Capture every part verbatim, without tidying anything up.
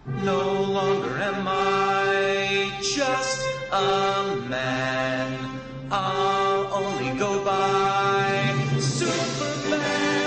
No longer am I just a man. I'll only go by Superman.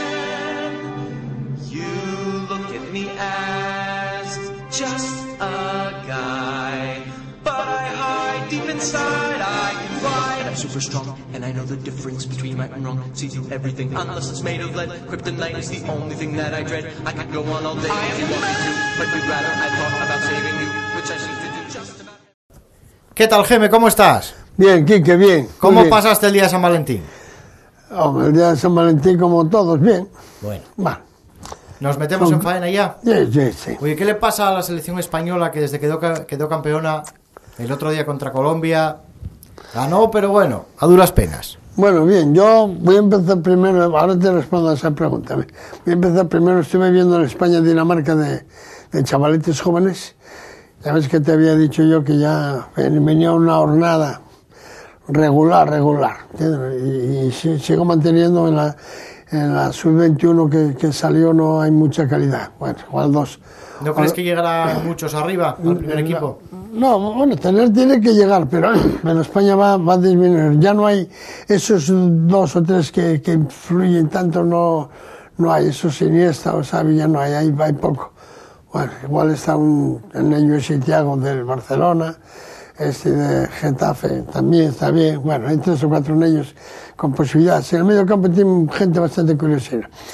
You look at me as just a guy, but I hide deep inside. I can fly. I'm super strong, and I know the difference between right and wrong. See through everything, unless it's made of lead. Kryptonite is the only thing that I dread. I could go on all day if you want me to, but you'd rather I thought about saving you, which I seem to do just about. ¿Qué tal, Geme? ¿Cómo estás? Bien, Quique, bien. ¿Cómo bien. pasaste el día de San Valentín? Oh, el día de San Valentín, como todos, bien. Bueno. Va. ¿Nos metemos en faena ya? Sí, sí, sí. Oye, ¿qué le pasa a la selección española que desde que quedó, quedó campeona el otro día contra Colombia? Ganó, pero bueno, a duras penas. Bueno, bien, yo voy a empezar primero, ahora te respondo a esa pregunta. Voy a empezar primero, estuve viendo en España-Dinamarca de, de chavaletes jóvenes. Sabes que te había dicho yo que ya venía una jornada regular, regular. Y, y sigo manteniendo en la, en la sub veintiuno que, que salió, no hay mucha calidad. Bueno, igual dos. ¿No crees que llegará muchos arriba al primer equipo? No, bueno, tener tiene que llegar, pero en España va, va a disminuir. Ya no hay esos dos o tres que, que influyen tanto, no, no hay. Esos Iniesta o Xavi ya no hay, hay, hay poco. Bueno, igual está un, el niño Santiago del Barcelona, este de Getafe también está bien. Bueno, hay tres o cuatro niños con posibilidades. En el medio campo tiene gente bastante curiosa.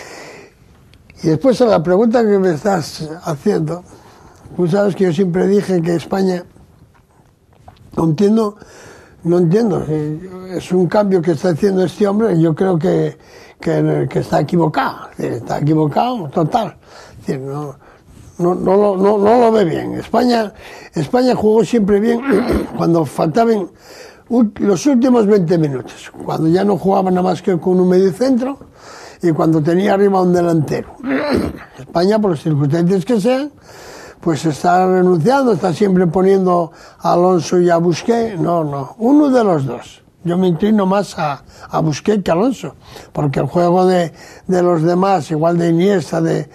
Y después a la pregunta que me estás haciendo, tú sabes que yo siempre dije que España, no entiendo, no entiendo, es un cambio que está haciendo este hombre, yo creo que, que, que está equivocado, está equivocado total, es decir, no, no, no, lo, no, no lo ve bien. España, España jugó siempre bien cuando faltaban los últimos veinte minutos, cuando ya no jugaba nada más que con un medio centro, y cuando tenía arriba un delantero. España, por las circunstancias que sean, pues está renunciando, está siempre poniendo a Alonso y a Busquets. No, no, uno de los dos. Yo me inclino más a, a Busquets que a Alonso, porque el juego de, de los demás, igual de Iniesta, de,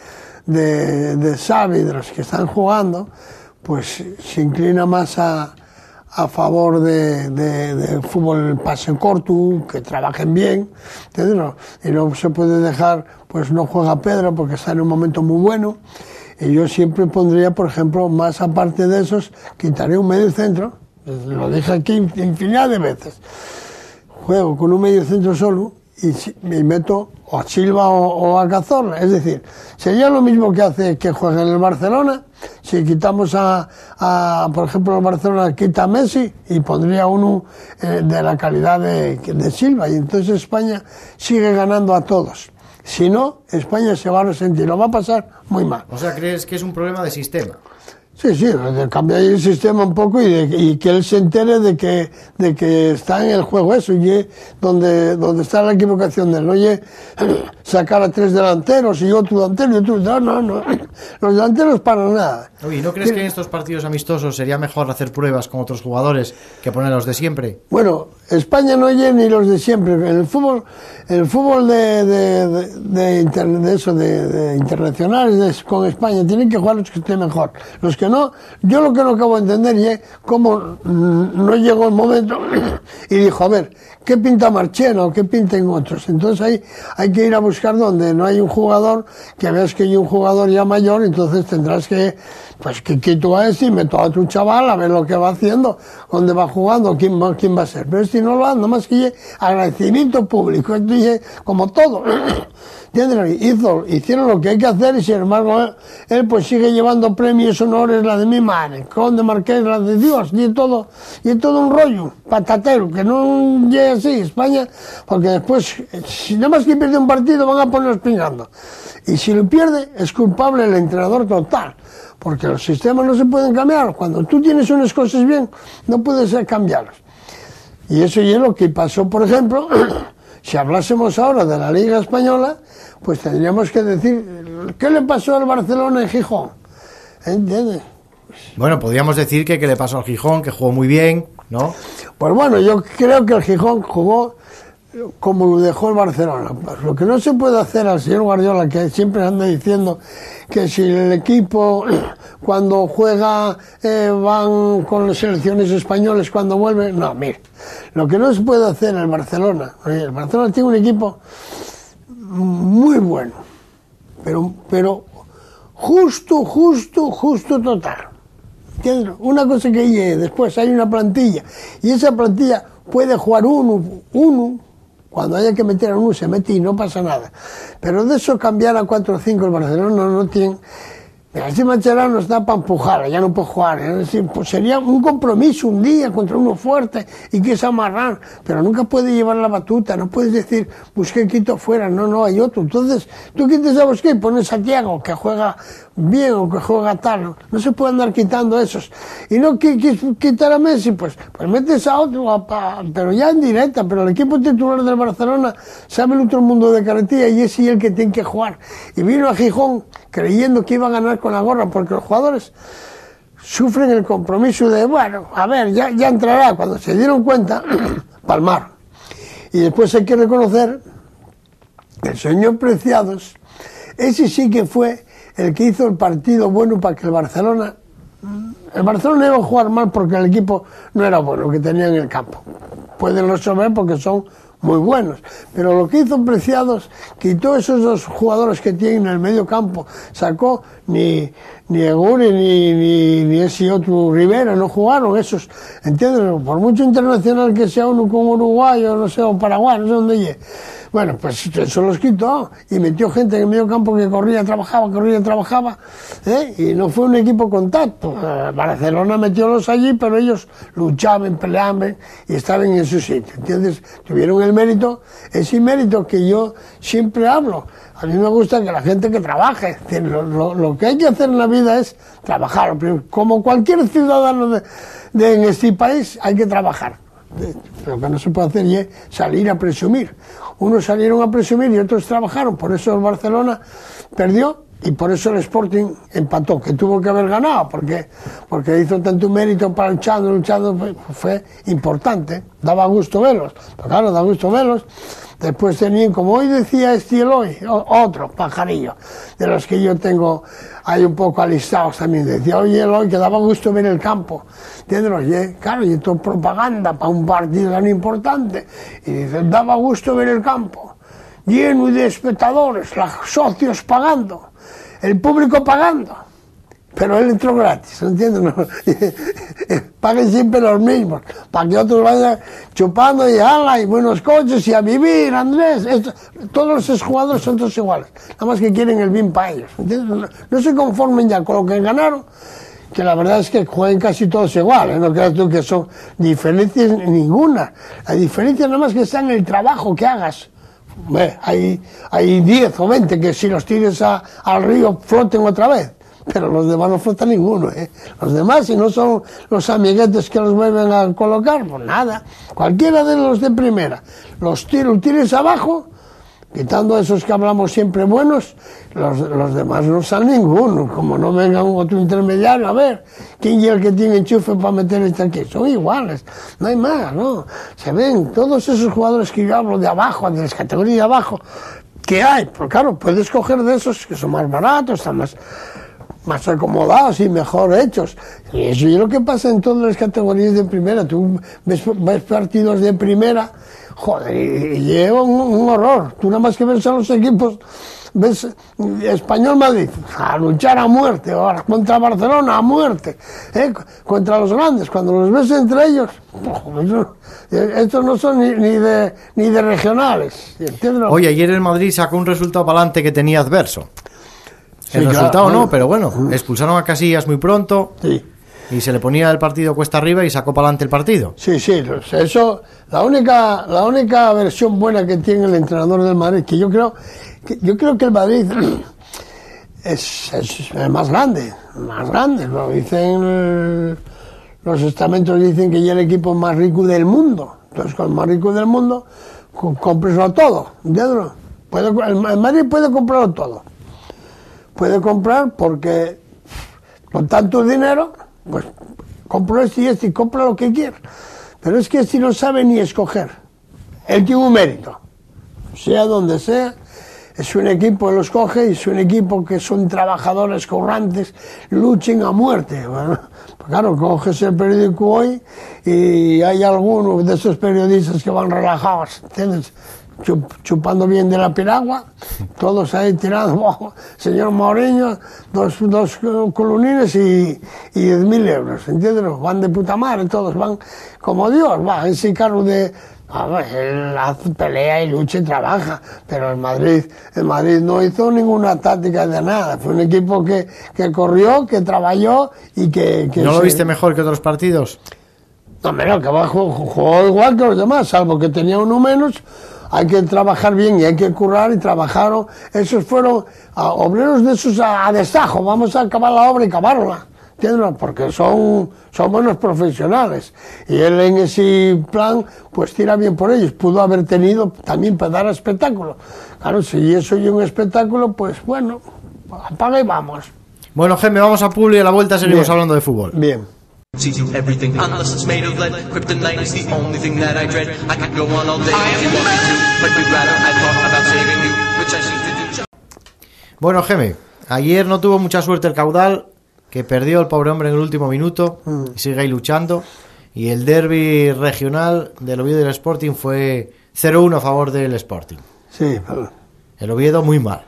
de, de Xavi, de los que están jugando, pues se inclina más a, a favor de, de, de fútbol pase corto, que trabajen bien, ¿entiendes? Y no se puede dejar, pues no juega Pedro porque está en un momento muy bueno, y yo siempre pondría, por ejemplo, más aparte de esos, quitaría un medio centro, lo dije aquí infinidad de veces, juego con un medio centro solo, y me meto o a Silva o, o a Cazorla, es decir, sería lo mismo que hace que juegue en el Barcelona. Si quitamos a, a por ejemplo, el Barcelona quita a Messi y pondría uno eh, de la calidad de, de Silva, y entonces España sigue ganando a todos. Si no, España se va a resentir, lo va a pasar muy mal. O sea, ¿crees que es un problema de sistema? Sí, sí, de cambiar el sistema un poco y, de, y que él se entere de que, de que está en el juego eso, y donde, donde está la equivocación de él, no oye, sacar a tres delanteros y otro delantero y otro, no, no, no, los delanteros para nada. Oye, ¿no crees que en estos partidos amistosos sería mejor hacer pruebas con otros jugadores que poner los de siempre? Bueno, España no oye ni los de siempre, en el fútbol, el fútbol de, de, de, de, inter, de eso, de, de internacionales de, con España, tienen que jugar los que estén mejor, los que no, yo lo que no acabo de entender es cómo no llegó el momento y dijo, a ver, ¿qué pinta Marchena o qué pinten otros? Entonces ahí hay que ir a buscar donde no hay un jugador, que veas que hay un jugador ya mayor, entonces tendrás que, pues que quito a este y meto a otro chaval a ver lo que va haciendo, dónde va jugando, quién va, quién va a ser. Pero este no lo hace, nada más que agradecimiento público, esto es como todo. Hizo, hicieron lo que hay que hacer y sin embargo él, él pues sigue llevando premios, honores, la de mi madre, Conde Marqués, la de Dios, y todo, y todo un rollo patatero, que no llegue así España, porque después, si nada más que pierde un partido van a ponerlos pingando, y si lo pierde es culpable el entrenador total, porque los sistemas no se pueden cambiar, cuando tú tienes unas cosas bien, no puedes cambiarlos, y eso es lo que pasó, por ejemplo. Si hablásemos ahora de la Liga Española, pues tendríamos que decir, ¿qué le pasó al Barcelona en Gijón? ¿Entiendes? Bueno, podríamos decir que qué le pasó al Gijón, que jugó muy bien, ¿no? Pues bueno, yo creo que el Gijón jugó como lo dejó el Barcelona. Pues lo que no se puede hacer al señor Guardiola, que siempre anda diciendo que si el equipo cuando juega eh, van con las selecciones españoles cuando vuelve, no, mire, lo que no se puede hacer el Barcelona, el Barcelona tiene un equipo muy bueno, pero, pero justo, justo, justo total. ¿Entiendes? Una cosa que hay, después hay una plantilla, y esa plantilla puede jugar uno, uno, cuando haya que meter a uno se mete y no pasa nada. Pero de eso cambiar a cuatro o cinco el Barcelona no, no tiene... Así Mascherano está para empujar, ya no puede jugar. Es decir, pues sería un compromiso un día contra uno fuerte y que es amarrar, pero nunca puede llevar la batuta, no puedes decir Busquets quito fuera, no, no, hay otro. Entonces, tú quites a Busquets y pones a Thiago, que juega bien o que juega tal, no, no se puede andar quitando esos. Y no quieres quitar a Messi, pues, pues metes a otro, a, a, pero ya en directa, pero el equipo titular del Barcelona sabe el otro mundo de carretilla y es el que tiene que jugar. Y vino a Gijón creyendo que iba a ganar con la gorra, porque los jugadores sufren el compromiso de, bueno, a ver, ya, ya entrará. Cuando se dieron cuenta, palmar. Y después hay que reconocer que el señor Preciados, ese sí que fue el que hizo el partido bueno para que el Barcelona, el Barcelona iba a jugar mal porque el equipo no era bueno que tenía en el campo. Pueden lo saber porque son muy buenos, pero lo que hizo Preciados, quitó esos dos jugadores que tienen en el medio campo, sacó ni ni Eguri ni, ni, ni ese otro Rivera, no jugaron esos, ¿entiendes? Por mucho internacional que sea uno con Uruguay o no sé, o Paraguay, no sé dónde llegue. Bueno, pues eso los quitó y metió gente en el medio campo que corría, trabajaba, corría, trabajaba, ¿eh? Y no fue un equipo contacto. Barcelona metiólos allí, pero ellos luchaban, peleaban y estaban en su sitio, ¿entiendes? Tuvieron el mérito, ese mérito que yo siempre hablo. A mí me gusta que la gente que trabaje, lo, lo, lo que hay que hacer en la vida es trabajar. Como cualquier ciudadano de, de en este país, hay que trabajar. Lo que no se puede hacer es salir a presumir. Unos salieron a presumir y otros trabajaron. Por eso el Barcelona perdió y por eso el Sporting empató, que tuvo que haber ganado, porque, porque hizo tanto mérito para luchando, luchando, fue, fue importante. Daba gusto verlos. Pero claro, da gusto verlos. Después tenían, como hoy decía este Eloy, otro pajarillo, de los que yo tengo ahí un poco alistados también. Decía, oye Eloy, que daba gusto ver el campo. ¿Entiendes? Oye, claro, y esto es propaganda para un partido tan importante. Y dice, daba gusto ver el campo, lleno de espectadores, los socios pagando, el público pagando. Pero él entró gratis, ¿entiendes? No, paguen siempre los mismos, para que otros vayan chupando y ala, y buenos coches y a vivir, Andrés. Esto, todos esos jugadores son todos iguales, nada más que quieren el bien para ellos, ¿entiendes? No, no se conformen ya con lo que ganaron, que la verdad es que juegan casi todos iguales, no creas tú que son diferencias ninguna. La diferencia nada más que está en el trabajo que hagas. Ve, hay, hay diez o veinte que si los tires a, al río floten otra vez. Pero los demás no flota ninguno, ¿eh? Los demás, si no son los amiguetes que los vuelven a colocar, pues nada. Cualquiera de los de primera, los tiro, tires abajo, quitando a esos que hablamos siempre buenos, los, los demás no salen ninguno. Como no venga un otro intermediario, a ver, ¿quién es el que tiene enchufe para meter este aquí? Son iguales, no hay más, ¿no? Se ven todos esos jugadores que yo hablo de abajo, de las categorías de abajo, que hay, pero claro, puedes coger de esos que son más baratos, están más... más acomodados y mejor hechos. Y eso es lo que pasa en todas las categorías de primera. Tú ves, ves partidos de primera, joder, y, y lleva un, un horror. Tú nada más que ves a los equipos, ves Español Madrid, a luchar a muerte, ahora contra Barcelona a muerte, ¿eh? Contra los grandes, cuando los ves entre ellos, oh, estos no son ni, ni, de, ni de regionales. ¿Entiendes? Oye, ayer el Madrid sacó un resultado para adelante que tenía adverso. El sí, resultado claro, no, pero bueno, expulsaron a Casillas muy pronto, sí, y se le ponía el partido cuesta arriba y sacó para adelante el partido. Sí, sí, eso, la única, la única versión buena que tiene el entrenador del Madrid, que yo creo, que yo creo que el Madrid es, es el más grande, más grande, lo dicen los estamentos, dicen que ya el equipo más rico del mundo. Entonces, con el más rico del mundo, cómpreselo todo, ¿entiendes? Puede, el, el Madrid puede comprarlo todo. Puede comprar porque con tanto dinero, pues compro este y este y compra lo que quiera. Pero es que este no sabe ni escoger. él tiene un mérito, sea donde sea. Es un equipo que los coge y es un equipo que son trabajadores currantes, luchen a muerte. Bueno, pues claro, coges el periódico hoy y hay algunos de esos periodistas que van relajados, ¿entiendes? Chupando bien de la piragua, todos ahí tirados, oh, señor Mourinho, dos, dos colonines y, y diez mil euros, ¿entiendes? Van de puta madre, todos van como Dios, va, ese carro de... A ver, él hace pelea y lucha y trabaja, pero el Madrid, el Madrid no hizo ninguna táctica de nada. Fue un equipo que, que corrió, que trabajó y que... que ¿No se... lo viste mejor que otros partidos? No, pero que jugó, jugó igual que los demás, salvo que tenía uno menos. Hay que trabajar bien y hay que currar y trabajaron. Esos fueron a, obreros de esos a, a destajo. Vamos a acabar la obra y acabarla. ¿Entiendes? Porque son, son buenos profesionales. Y él en ese plan, pues tira bien por ellos. Pudo haber tenido también para dar espectáculo. Claro, si eso y un espectáculo, pues bueno, apaga y vamos. Bueno, Geme, vamos a Publi y a la vuelta seguimos Bien. hablando de fútbol. Bien. See to everything unless it's made of lead. Kryptonite is the only thing that I dread. I could go on all day if you want me to, but we'd rather I thought about saving you, which I seem to do. Bueno, Geme, ayer no tuvo mucha suerte el Caudal, que perdió el pobre hombre en el último minuto Mm. y sigue ahí luchando. Y el derbi regional del Oviedo y el Sporting fue cero uno a favor del Sporting. Sí, pero... El Oviedo muy mal.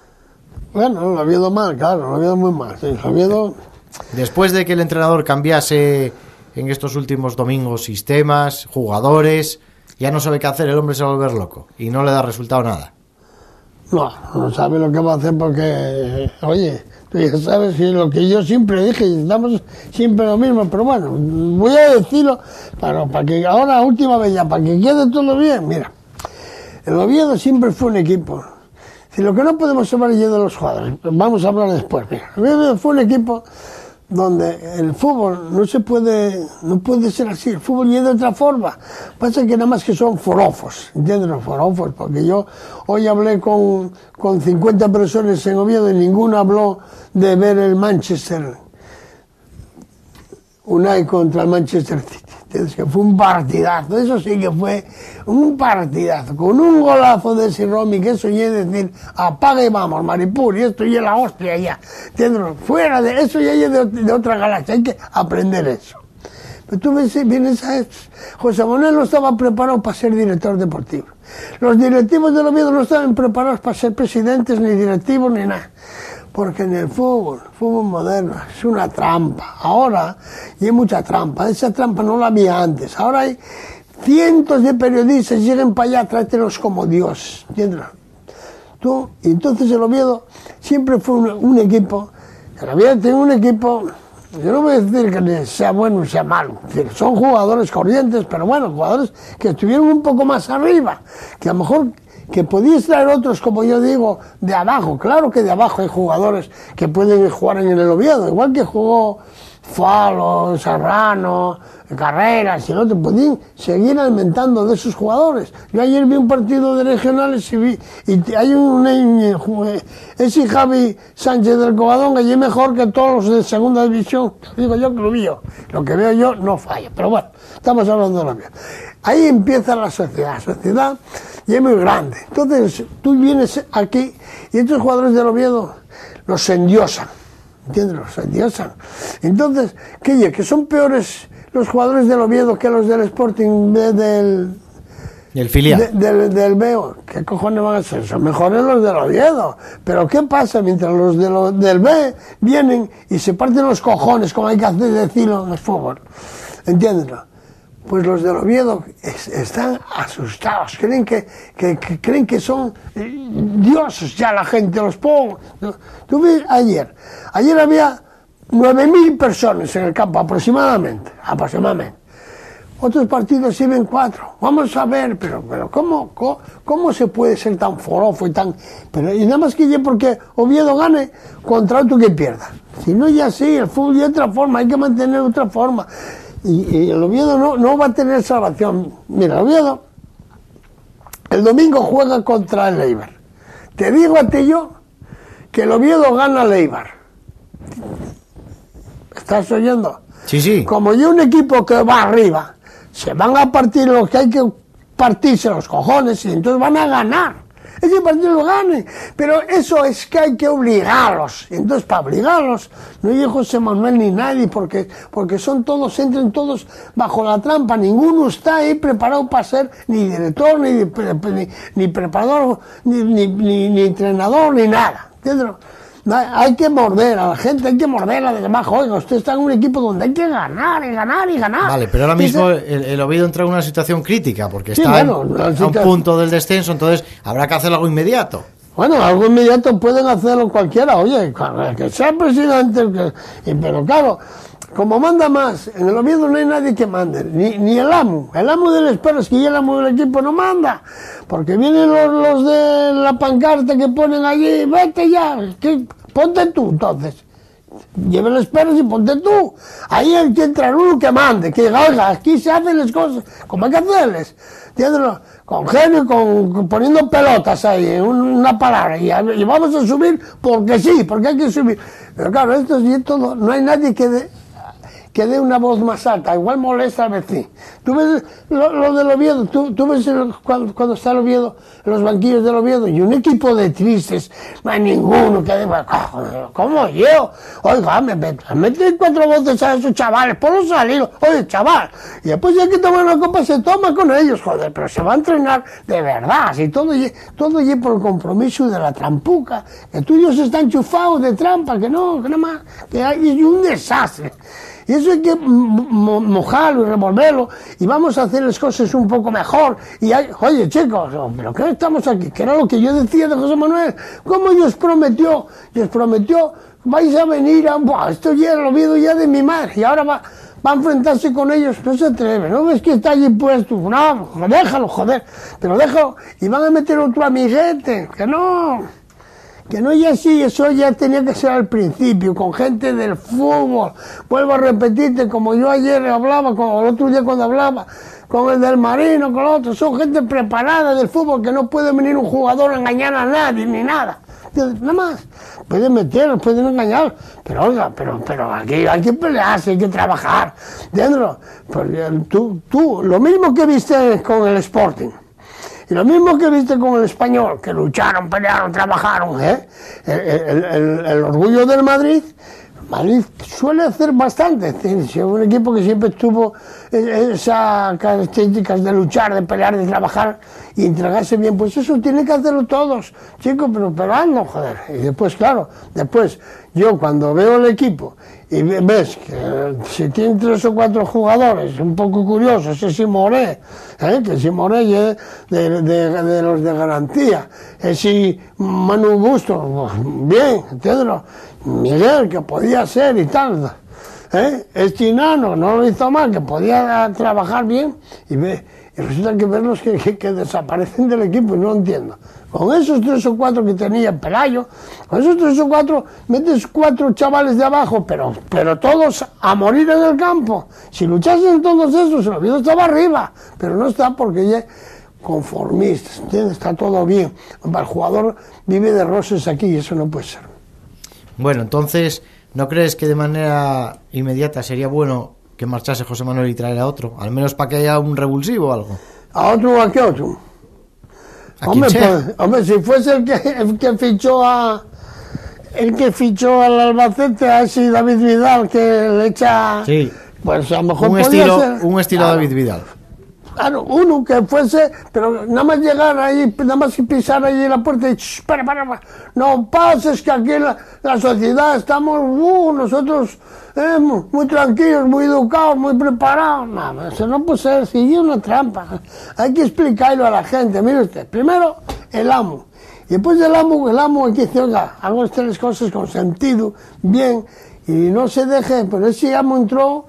Bueno, lo Oviedo mal, claro, lo Oviedo muy mal. Sí, lo Oviedo... Después de que el entrenador cambiase en estos últimos domingos sistemas, jugadores, ya no sabe qué hacer, el hombre se va a volver loco y no le da resultado nada. No, no sabe lo que va a hacer porque, oye, tú ya sabes que lo que yo siempre dije, y estamos siempre lo mismo, pero bueno, voy a decirlo para, para que ahora, última vez ya, para que quede todo bien. Mira, el Oviedo siempre fue un equipo. Si lo que no podemos hablar es de los jugadores, vamos a hablar después. Mira, el Oviedo fue un equipo donde el fútbol no se puede, no puede ser así, el fútbol llega de otra forma. Pasa que nada más que son forofos, ¿entiendes? Los forofos, porque yo hoy hablé con, con cincuenta personas en Oviedo y ninguno habló de ver el Manchester United contra el Manchester City. ¿Entiendes? Que fue un partidazo, eso sí que fue un partidazo, con un golazo de ese Romy, que eso ya es decir, apaga y vamos, Maripur, y esto ya es la hostia ya, ¿entiendes? Fuera de eso ya es de, de otra galaxia, hay que aprender eso. Pero tú ves, vienes a esto, José Manuel no estaba preparado para ser director deportivo, los directivos del Oviedo no estaban preparados para ser presidentes, ni directivos, ni nada. Porque en el fútbol, fútbol moderno, es una trampa. Ahora, y hay mucha trampa, esa trampa no la había antes. Ahora hay cientos de periodistas, lleguen para allá, trátelos como Dios, ¿entiendes? Tú, y entonces el Oviedo siempre fue un, un equipo, el Oviedo tiene un equipo, yo no voy a decir que sea bueno o sea malo, es decir, son jugadores corrientes, pero bueno, jugadores que estuvieron un poco más arriba, que a lo mejor... que podíais traer otros, como yo digo, de abajo. Claro que de abajo hay jugadores que pueden jugar en el Oviedo, igual que jugó Falo, Serrano, Carreras y el otro, podían seguir alimentando de esos jugadores. Yo ayer vi un partido de regionales y vi, y hay un, ese Javi Sánchez del Covadonga y es mejor que todos los de segunda división. Digo yo que lo vi yo, lo que veo yo no falla, pero bueno, estamos hablando de lo mismo. Ahí empieza la sociedad, la sociedad y es muy grande. Entonces tú vienes aquí y estos jugadores del Oviedo los endiosan, ¿entiendes? Los endiosan. Entonces, ¿qué? Que son peores los jugadores del Oviedo que los del Sporting de, del... El filial. De, del, del B. ¿Qué cojones van a ser? Son mejores los del Oviedo. Pero ¿qué pasa? Mientras los de lo, del B vienen y se parten los cojones, como hay que hacer decirlo en el fútbol. ¿Entiendes? Pues los del Oviedo es, están asustados, creen que, que, que creen que son dioses ya la gente, los pongo. Tú ves ayer, ayer había nueve mil personas en el campo aproximadamente, aproximadamente. Otros partidos sí ven cuatro. Vamos a ver, pero, pero ¿cómo, cómo, cómo se puede ser tan forofo y tan... Pero, y nada más que ya porque Oviedo gane contra otro que pierda. Si no, ya sí, el fútbol de otra forma, hay que mantener otra forma. Y, y el Oviedo no, no va a tener salvación. Mira, el Oviedo el domingo juega contra el Eibar. Te digo a ti yo que el Oviedo gana al Eibar. ¿Estás oyendo? Sí, sí. Como yo un equipo que va arriba, se van a partir lo que hay que partirse los cojones y entonces van a ganar. Ese partido lo gane, pero eso es que hay que obligarlos. Entonces, para obligarlos, no hay José Manuel ni nadie, porque, porque son todos, entran todos bajo la trampa. Ninguno está ahí preparado para ser ni director, ni, ni, ni preparador, ni, ni, ni, ni entrenador, ni nada. ¿Entiendes? Hay que morder a la gente, hay que morderla desde abajo. Oiga, usted está en un equipo donde hay que ganar y ganar y ganar. Vale, pero ahora mismo el, el Oviedo entra en una situación crítica porque sí, está bueno, en, a un punto del descenso, entonces habrá que hacer algo inmediato. Bueno, algo inmediato pueden hacerlo cualquiera, oye, que sea presidente, que, pero claro, como manda más, en el Oviedo no hay nadie que mande, ni, ni el amo, el amo del Esperas, que ya el amo del equipo no manda, porque vienen los, los de la pancarta que ponen allí, vete ya, que, ponte tú entonces, lleva el Esperas y ponte tú, ahí hay que entrar uno que mande, que diga, oiga, aquí se hacen las cosas, como hay que hacerles, ¿entiendes? Con genio, con, con poniendo pelotas ahí, una palabra, y, y vamos a subir porque sí, porque hay que subir, pero claro, esto es todo, no hay nadie que dé que dé una voz más alta, igual molesta al vecino. Tú ves lo, lo del Oviedo, tú, tú ves el, cuando, cuando está el Oviedo, en los banquillos del Oviedo, y un equipo de tristes, no hay ninguno que diga, ¿cómo yo? Oiga, me metí cuatro voces a esos chavales, por los salir, oye, chaval, y después ya que tomar una copa se toma con ellos, joder, pero se va a entrenar de verdad, si todo todo y por el compromiso de la trampuca, que tuyos están enchufados de trampa, que no, que nada más, que hay un desastre. Y eso hay que mo mojarlo y revolverlo y vamos a hacer las cosas un poco mejor. Y hay, oye, chicos, ¿pero qué estamos aquí? Que era lo que yo decía de José Manuel. ¿Cómo Dios prometió? Dios prometió, vais a venir a... Buah, esto ya lo Oviedo ya de mi madre y ahora va, va a enfrentarse con ellos. No se atreve, ¿no ves que está allí puesto? No, déjalo, joder, pero déjalo. Y van a meter otro amiguete, que no... Que no es así, eso ya tenía que ser al principio, con gente del fútbol. Vuelvo a repetirte, como yo ayer hablaba, con el otro día cuando hablaba, con el del Marino, con el otro, son gente preparada del fútbol, que no puede venir un jugador a engañar a nadie, ni nada. Nada más, pueden meterlos, pueden engañar, pero oiga, pero, pero aquí hay que pelearse, hay que trabajar. Dentro, tú, tú, lo mismo que viste con el Sporting. Y lo mismo que viste con el Español, que lucharon, pelearon, trabajaron, ¿eh? El, el, el, el orgullo del Madrid, Madrid suele hacer bastante, es un equipo que siempre tuvo esas características de luchar, de pelear, de trabajar y entregarse bien, pues eso tienen que hacerlo todos, chicos, pero, pero ando, joder. Y después, claro, después, yo cuando veo el equipo y ves que si tienen tres o cuatro jugadores, un poco curiosos, ese Moré, ¿eh? Que si Moré es de, de, de los de garantía, ese Manu Busto, bien, entiéndelo, Miguel, que podía ser y tal, ¿eh? Es Chinano, no lo hizo mal, que podía trabajar bien, y ve, y resulta que verlos que, que, que desaparecen del equipo, y no entiendo. Con esos tres o cuatro que tenía Pelayo, con esos tres o cuatro, metes cuatro chavales de abajo, pero, pero todos a morir en el campo. Si luchasen todos esos, el Oviedo estaba arriba, pero no está porque ya conformistas, ¿entiendes? Está todo bien. El jugador vive de roses aquí y eso no puede ser. Bueno, entonces, ¿no crees que de manera inmediata sería bueno que marchase José Manuel y traer a otro? Al menos para que haya un revulsivo o algo. ¿A otro o a qué otro? Hombre, pues, hombre, si fuese el que, el que fichó a el que fichó al Albacete, a ese David Vidal, que le echa, sí, pues a lo mejor un podría estilo, ser, un estilo claro, David Vidal. Claro, uno que fuese, pero nada más llegar ahí, nada más que pisar ahí en la puerta y shh, para, para, para, no pases que aquí en la, la sociedad estamos, uh, nosotros eh, muy, muy tranquilos, muy educados, muy preparados. No, eso no puede ser, si es una trampa. Hay que explicarlo a la gente. Mire usted, primero el amo, y después del amo, el amo hay que decir, oiga, hago estas las cosas con sentido, bien, y no se deje, pero ese amo entró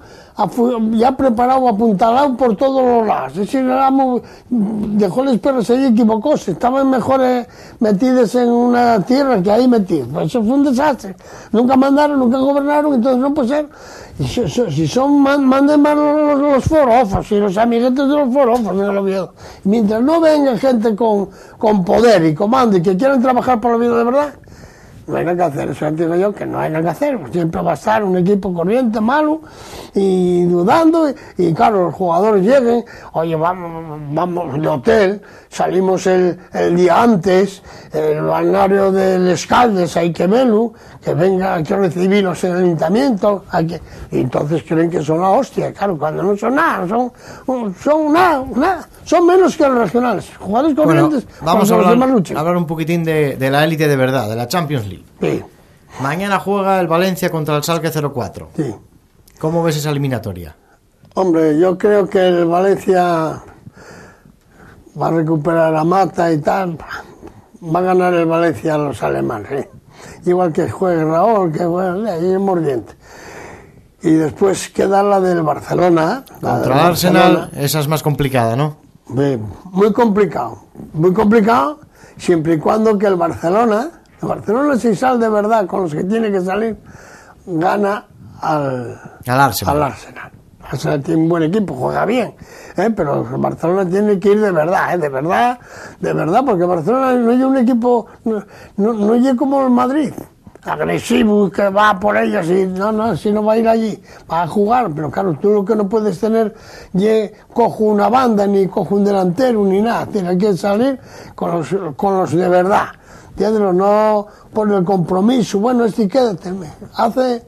ya preparado, apuntalado por todos los lados. Ese amo dejó los perros ahí, equivocóse, estaban mejor eh, metidos en una tierra que ahí metidos. Pues eso fue un desastre. Nunca mandaron, nunca gobernaron, entonces no puede ser. Y si, si son, man, manden más los, los forofos y los amiguetes de los forofos, no lo veo. Mientras no venga gente con, con poder y comando y que quieran trabajar por la vida de verdad, no hay nada que hacer, eso digo yo que no hay nada que hacer, siempre va a estar un equipo corriente, malo, y dudando, y, y claro, los jugadores lleguen, oye, vamos, vamos de hotel, salimos el, el día antes, el balneario del Escaldes, hay que verlo, que venga, hay que recibirlos en el ayuntamiento, hay que, y entonces creen que son la hostia, claro, cuando no son nada, son, son nada, nada, son menos que los regionales, jugadores corrientes, bueno, vamos a hablar, hablar un poquitín de, de la élite de verdad, de la Champions League. Sí. Mañana juega el Valencia contra el Schalke cero cuatro. Sí. ¿Cómo ves esa eliminatoria? Hombre, yo creo que el Valencia va a recuperar a Mata y tal. Va a ganar el Valencia a los alemanes. ¿eh? Igual que juegue Raúl, que juegue ahí en Mordiente. Y después queda la del Barcelona. La contra del el Arsenal, Barcelona. esa es más complicada, ¿no? Muy complicado. Muy complicado, siempre y cuando que el Barcelona, el Barcelona si sale de verdad con los que tiene que salir, gana al, al Arsenal. Al Arsenal. El Arsenal tiene un buen equipo, juega bien, ¿eh? Pero el Barcelona tiene que ir de verdad, ¿eh? de verdad, de verdad, porque Barcelona no es un equipo, no, no, no es como el Madrid, agresivo, que va por ellos y no, no, si no va a ir allí, va a jugar, pero claro, tú lo que no puedes tener, ye, cojo una banda, ni cojo un delantero, ni nada, tienes que salir con los, con los de verdad, ¿entiendes? No por el compromiso, bueno, este quédate, hace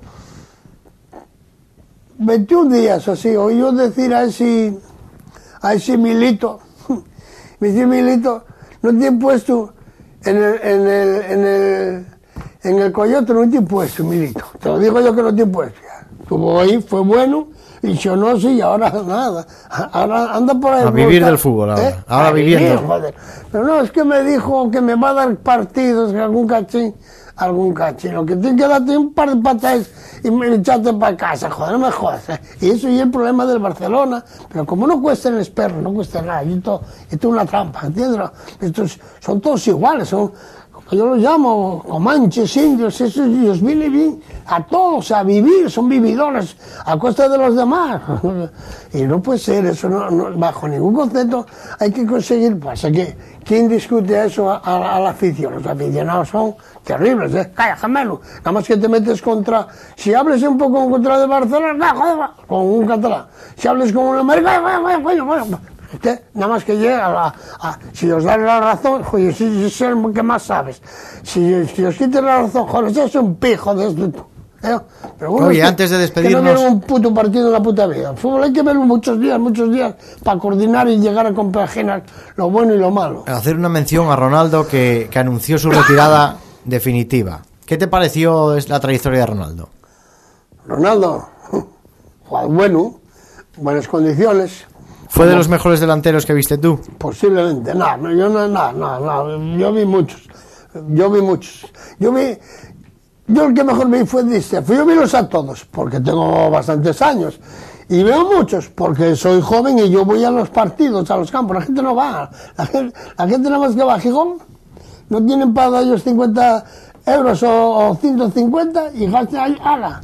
veintiún días así, oí yo decir a ese, a ese Milito, me dice Milito, no te he puesto en el, en el, en el, en el Coyote, no te he puesto, Milito, te lo digo yo que no te he puesto, estuvo ahí, fue bueno, y yo no sé, y ahora nada, ahora anda por ahí. A vivir buscar, del fútbol ahora, ¿eh? ahora a viviendo. Vivir, joder. Pero no, es que me dijo que me va a dar partidos, que algún cachín, algún cachín, lo que tiene que darte un par de patadas y me echarte para casa, joder, no me jodas. ¿eh? Y eso es el problema del Barcelona, pero como no cuestan los perros, no cuesta nada, y esto, esto es una trampa, ¿entiendes? Estos son todos iguales, son, yo los llamo comanches, indios, esos, ellos viven a todos a vivir, son vividores a costa de los demás. Y no puede ser eso, no, no, bajo ningún concepto hay que conseguir. Pasa que, ¿quién discute eso a, a, a la afición? Los aficionados son terribles, ¿eh? Calla, gemelo. Nada más que te metes contra, si hables un poco contra de Barcelona, joder, con un catalán. Si hables con un americano, vaya, vaya, vaya, vaya. Usted, nada más que llega a, a, a, si os dan la razón, joder, si yo sé el que más sabes, si, si os quites la razón, joder, eso es un pijo de esto. ¿eh? Pero bueno, oye, que, antes de despedirnos, que no vieron un puto partido en la puta vida. El fútbol hay que verlo muchos días, muchos días, para coordinar y llegar a compaginar lo bueno y lo malo. Hacer una mención a Ronaldo que, que anunció su retirada definitiva. ¿Qué te pareció la trayectoria de Ronaldo? Ronaldo, bueno, buenas condiciones. ¿Fue de los mejores delanteros que viste tú? Posiblemente, no, no yo no, no, no, no, yo vi muchos, yo vi muchos, yo vi, yo el que mejor vi fue Di Stéfano, yo vi los a todos, porque tengo bastantes años, y veo muchos, porque soy joven y yo voy a los partidos, a los campos, la gente no va, la gente, la gente nada más que va a Gijón, no tienen para ellos cincuenta euros o, o ciento cincuenta y gastan ahí, ala.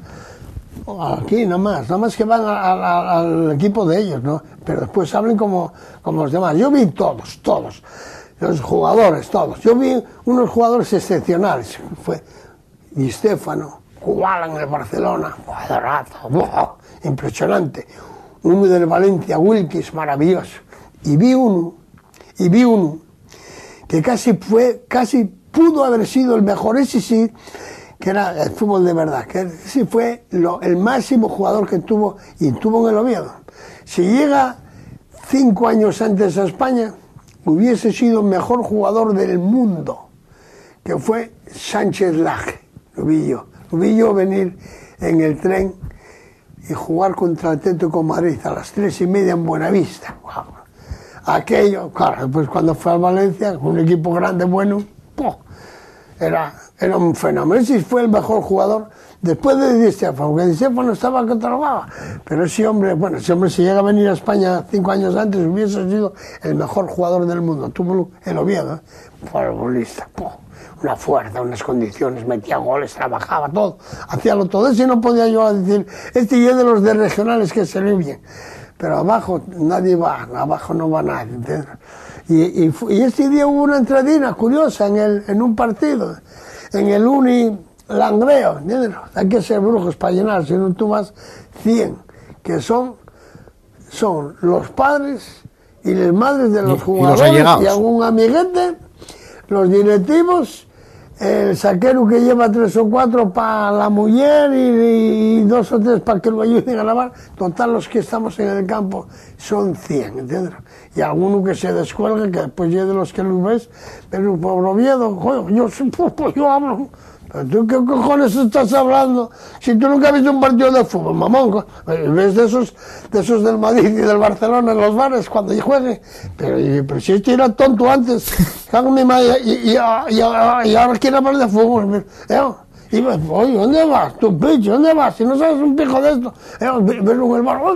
Aquí nada más, nada más que van a, a, al equipo de ellos, ¿no? Pero después hablen como, como los demás. Yo vi todos, todos, los jugadores, todos. Yo vi unos jugadores excepcionales. Fue Di Stéfano, Kubala en el Barcelona, cuadrazo, wow, impresionante. Uno del Valencia, Wilkes, maravilloso. Y vi uno, y vi uno, que casi fue, casi pudo haber sido el mejor, ese sí, que era el fútbol de verdad, que sí fue lo, el máximo jugador que tuvo, y tuvo en el Oviedo. Si llega cinco años antes a España, hubiese sido el mejor jugador del mundo, que fue Sánchez Laje, lo vi yo. Lo vi yo venir en el tren y jugar contra el Atlético de Madrid a las tres y media en Buenavista. Wow. Aquello, claro, después cuando fue a Valencia, un equipo grande, bueno, ¡pum! Era, era un fenómeno. Ese fue el mejor jugador después de Di Stéfano, porque Di Stéfano estaba catalogado. Pero ese hombre, bueno, ese hombre si llega a venir a España cinco años antes, hubiese sido el mejor jugador del mundo. Tuvo el Oviedo, ¿eh? Futbolista, ¡pum! Una fuerza, unas condiciones, metía goles, trabajaba todo, hacía lo todo. Ese no podía yo decir, este ya es de los de regionales que se ve bien. Pero abajo nadie va, abajo no va nadie, ¿entiendes? Y, y, y este día hubo una entradina curiosa en, el, en un partido. en el uni langreo, ¿entiendes? Hay que ser brujos para llenar, si no tú vas cien, que son, son los padres y las madres de los y, jugadores y, los y algún amiguete, los directivos, el saquero que lleva tres o cuatro para la mujer y, y dos o tres para que lo ayuden a lavar. Total, los que estamos en el campo son cien, ¿entiendes? Y alguno que se descuelga, que después llegue de los que lo ves, pero por Oviedo, joder, yo, pues yo hablo. ¿Pero tú qué cojones estás hablando? Si tú nunca has visto un partido de fútbol, mamón. Ves de esos, de esos del Madrid y del Barcelona en los bares cuando juegue. Pero, pero si este era tonto antes, cago en mi madre, y, y, y, y ahora quiere hablar de fútbol. ¿Eh? Y me, oye, ¿dónde vas? Tu picho, ¿dónde vas? Si no sabes un pico de esto. Eh, ves en el bar.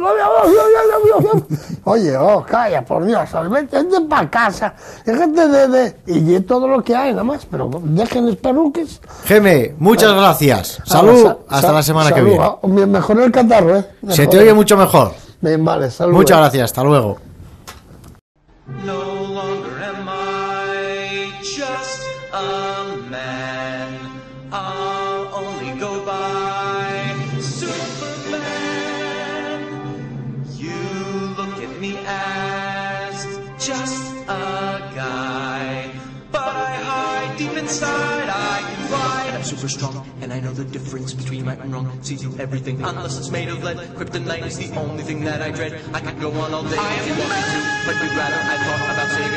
Oye, oh, calla, por Dios. Vete, vete para casa. Déjate de, de... Y todo lo que hay, nada más. Pero dejen los peruques. Geme, muchas bueno, gracias. Salud. Sa hasta sa la semana salud. que viene. Oh, me mejoró el catarro, ¿eh? Mejor. Se te oye mucho mejor. Bien, vale, salud. Muchas gracias. Hasta luego. No longer am I just a man. I'll only go by Superman. You look at me as just a guy, but I hide deep inside. I can fly. I'm super strong, and I know the difference between right and wrong. See through everything unless it's made of lead. Kryptonite is the only thing that I dread. I could go on all day if you want me to, but you'd rather I thought about saving